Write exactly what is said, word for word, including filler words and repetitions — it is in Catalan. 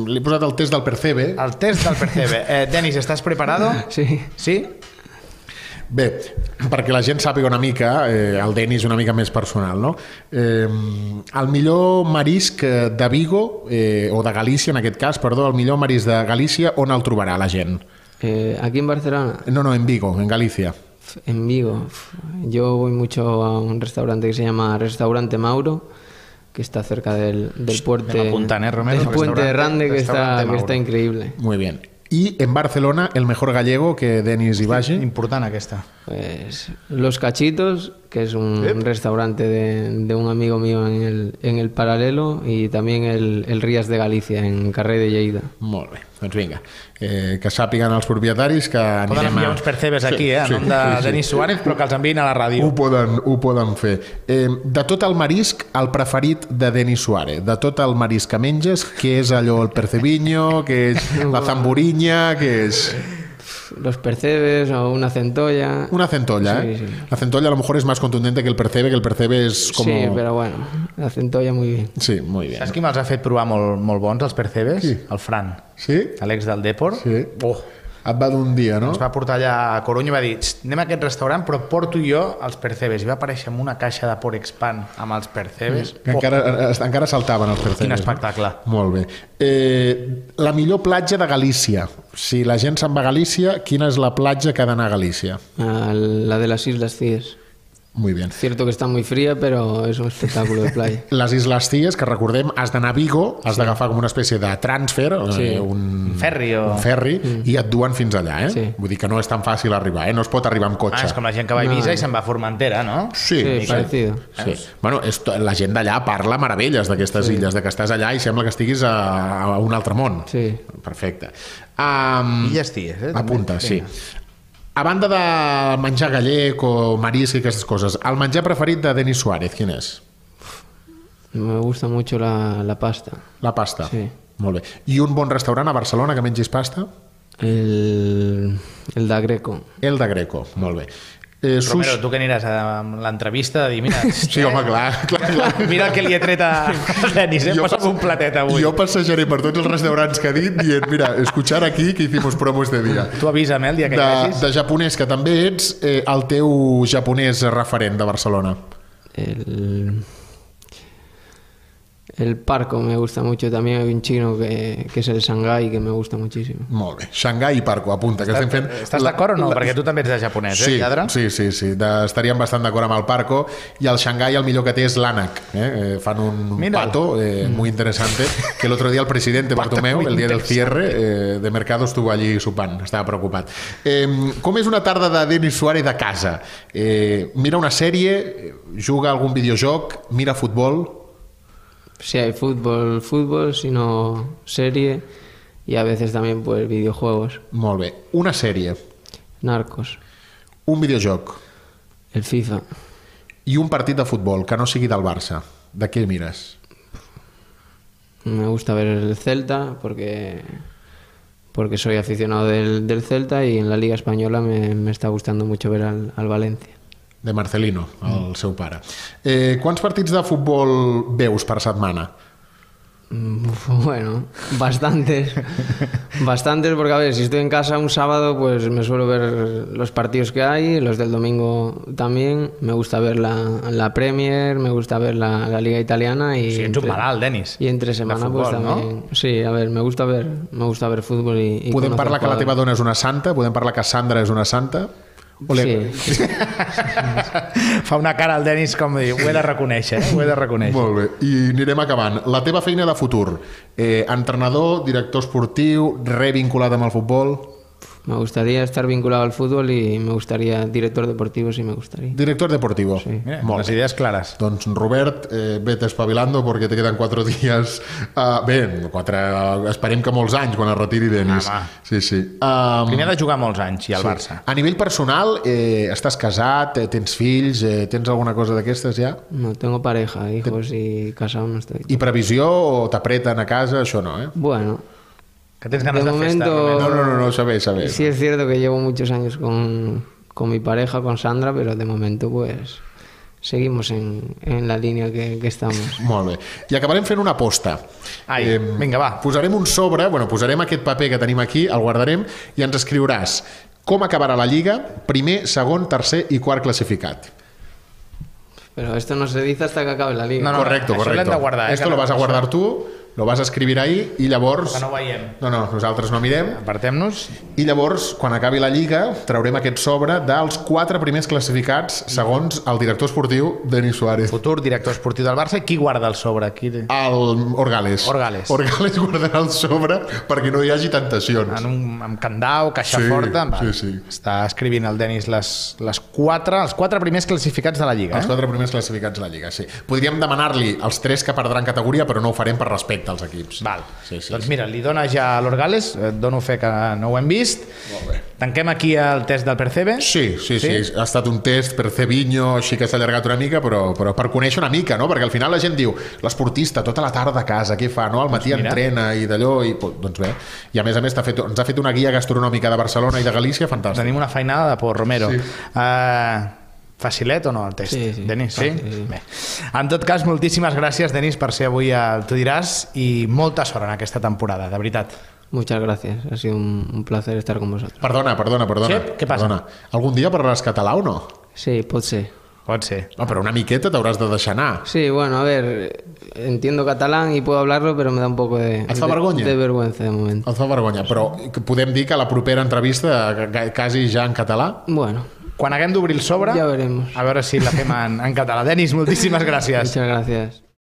Li he posat el test del Percebe. El test del Percebe. Eh, Denis, ¿estás preparado? Sí. Sí? Bé, perquè la gent sàpiga una mica, eh, el Denis una mica més personal, no? Eh, el millor marisc de Vigo, eh, o de Galícia en aquest cas, perdó, el millor marisc de Galícia, on el trobarà la gent? Eh, ¿Aquí en Barcelona? No, no, en Vigo, en Galicia. En Vigo. Yo voy mucho a un restaurante que se llama Restaurante Mauro, que está cerca del, del puente, me lo apuntan, ¿eh, Romero? del puente de Rande, que está, que está increíble. Muy bien. Y en Barcelona, el mejor gallego que Denis hi vagi? Important aquesta. Pues Los Cachitos, que es un ¿Eh? restaurante de, de un amigo mío en el, en el Paralelo, y también el, el Rías de Galicia, en Carrer de Lleida. Molt bé, doncs vinga. Eh, que sàpiguen els propietaris que anirem poden enviar a... uns percebes aquí, eh, en sí, nom de sí, sí. Denis Suárez, però que els enviïn a la ràdio. Ho poden, ho poden fer. Eh, de tot el marisc, el preferit de Denis Suárez. De tot el marisc que menges, què és allò, el percebiño, què és la zamburiña, què és... Los percebes o una centolla. Una centolla, sí, ¿eh? Sí. La centolla a lo mejor es más contundente que el percebe, que el percebe es como... Sí, pero bueno, la centolla muy bien. Sí, muy bien. Saps qui me'ls ha fet provar molt, molt bons, els percebes? Qui? El Fran. Sí? L'ex del Depor. Sí. Oh. Et va d'un dia, no? Ens va portar allà a Corunya i va dir, anem a aquest restaurant, però porto jo els percebes. I va aparèixer amb una caixa de Porexpan amb els percebes. Que Oh. encara, encara saltaven els percebes. Quin espectacle. No? Molt bé. Eh, la millor platja de Galícia. Si la gent se'n va a Galícia, quina és la platja que ha d'anar a Galícia? Ah, la de las Islas Cíes. Muy bien. Cierto que está muy fría, pero es un espectáculo de playa. Les Isles Cíes, que recordem, has d'anar a Vigo, has sí. d'agafar com una espècie de transfer, sí. eh, un, un ferri, o... un ferri mm. i et duen fins allà, eh? Sí. Vull dir que no és tan fàcil arribar, eh? No es pot arribar amb cotxe. Ah, és com la gent que va a Eivissa no. i se'n va a Formentera, no? Sí, sí, sí. parecido. Sí. Bueno, és, la gent d'allà parla meravelles d'aquestes sí. illes, de que estàs allà i sembla que estiguis a, a un altre món. Sí. Perfecte. Um, Illes Cíes, eh? Apunta, sí. A banda de menjar gallec o marisc i aquestes coses, el menjar preferit de Denis Suárez, quin és? Me gusta mucho la, la pasta. La pasta? Sí. Molt bé. I un bon restaurant a Barcelona que mengis pasta? El, el da Greco. El de Greco, molt bé. Eh, sus... Romero, tu que aniràs a l'entrevista a dir, mira... Sí, home, clar, clar, clar. Mira el que li he tret a Denis, eh? Posa'm un platet avui. Jo passejaré per tots els restaurants que ha dit dient, mira, escuchar aquí que hicimos promo este dia. Tu avisa'm, eh, el dia que de, hi vagis. de japonès, que també ets eh, el teu japonès referent de Barcelona. El, el Parco me gusta mucho. También hay un chino que, que es el Shanghai, que me gusta muchísimo. Molt bé. Xangai i Parco, apunta. Que estem fent Estàs la- d'acord o no? la- Perquè tu també ets de japonès, Sí, eh, lladre? sí, sí, sí. De, estaríem bastant d'acord amb el Parco. I el Xangai el millor que té és l'ànec. Eh? Eh, fan un Mira. pato eh, muy interesante que el otro día el presidente Bartomeu, el día del cierre eh, de mercado, estuvo allí supant. Estava preocupat. Eh, com és una tarda de Denis Suárez a casa? Eh, mira una sèrie, juga a algun videojoc, mira futbol... Si hay fútbol, fútbol, si no serie, y a veces también pues videojuegos. Molt bé. Una sèrie, Narcos, un videojoc el FIFA. i un partit de futbol que no sigui del Barça. De què mires? Me gusta ver el Celta porque, porque soy aficionado del, del Celta, y en la Liga Española me, me está gustando mucho ver al, al Valencia. De Marcelino, el seu pare. Eh, quants partits de futbol veus per setmana? Bueno, bastantes. Bastantes, porque a ver, si estoy en casa un sábado, pues me suelo ver los partidos que hay, los del domingo también. Me gusta ver la, la Premier, me gusta ver la, la Liga Italiana y... Sí, ets un malalt, Denis. Y entre semana futbol, pues también... no? Sí, a ver, me gusta ver, me gusta ver fútbol y... y Podem conocer parlar que la teva jugadores. dona és una santa? Podem parlar que Sandra és una santa? O le- Sí. Fa una cara al Denis com dir, ho he de reconèixer, eh? Ho he de reconèixer. Molt bé, i anirem acabant. La teva feina de futur, eh, entrenador, director esportiu, revinculat amb el futbol? Me gustaría estar vinculado al fútbol y me gustaría... Director deportivo, sí me gustaría. Director deportivo. Sí. Mira, Molt les bé. idees clares. Doncs Robert, eh, vete espavilando porque te quedan cuatro días. Uh, bé, quatre, esperem que molts anys quan es retiri Denis. Home. Sí, sí. Um, Primer ha de jugar molts anys i al sí. Barça. A nivell personal, eh, estàs casat, eh, tens fills, eh, tens alguna cosa d'aquestes ja? No, tengo pareja, hijos y casado no estoy. I previsió o t'apreten a casa? Això no, eh? Bueno, Que tens ganes de, De festa, momento- Romero. No, no, no, no, saber, saber. sí es cierto que llevo muchos años con, con mi pareja, con Sandra, pero de momento pues seguimos en, en la línia que, que estamos. Molt bé. I acabarem fent una aposta. Ai, eh, vinga, va. Posarem un sobre, bueno, posarem aquest paper que tenim aquí, el guardarem, i ens escriuràs com acabarà la Lliga, primer, segon, tercer i quart classificat. Pero esto no se dice hasta que acabe la liga. No, no, correcto, això correcto. l'hem de guardar. Eh, Esto lo vas a guardar tu, lo vas a escribir ahí i llavors... Que no ho veiem. No, no, nosaltres no mirem. Apartem-nos. I llavors, quan acabi la Lliga, traurem aquest sobre dels quatre primers classificats segons el director esportiu Denis Suárez. Futur director esportiu del Barça. Qui guarda el sobre? Qui... El Orgales. Orgales. Orgales guardarà el sobre perquè no hi hagi tentacions. En un, amb candau, caixa Sí, forta... Va. sí, sí. Està escrivint el Denis les, les quatre, els quatre primers classificats de la Lliga. Els Eh? quatre primers classificats de la Lliga, sí. Podríem demanar-li els tres que perdran categoria, però no ho farem per respecte als equips. Val. Sí, sí, Doncs sí. mira, li dona ja a l'Orgales, et dono fe que no ho hem vist. Molt bé. Tanquem aquí el test del Percebe. Sí, sí, sí, sí. Ha estat un test per Ceviño, així que s'ha allargat una mica, però, però per conèixer una mica, no? Perquè al final la gent diu, l'esportista tota la tarda a casa, què fa? No? Al matí Doncs mira. entrena i d'allò, i doncs bé. I a més a més t'ha fet, ens ha fet una guia gastronòmica de Barcelona i de Galícia fantàstica. Tenim una feinada de por, Romero. Sí. Uh, facilet o no, el test? Sí, sí. Denis, sí? Fàcil, sí. Bé. En tot cas, moltíssimes gràcies, Denis, per ser avui al Tu diràs i molta sort en aquesta temporada, de veritat. Muchas gracias, ha sido un, un placer estar con vosotros. Perdona, perdona, perdona. Sí? Què passa? Perdona. Algun dia parlaràs català o no? Sí, pot ser. Pot ser. No, però una miqueta t'hauràs de deixar anar. Sí, bueno, a ver, entiendo catalán y puedo hablarlo, pero me da un poco de, Et fa de, vergonya? de vergüenza de momento. Et fa vergonya, però podem dir que la propera entrevista ga- quasi ja en català? Bueno, Quan haguem d'obrir el sobre, ya veremos. a veure si la fem en, en català. Denis, moltíssimes gràcies. Muchas gracias.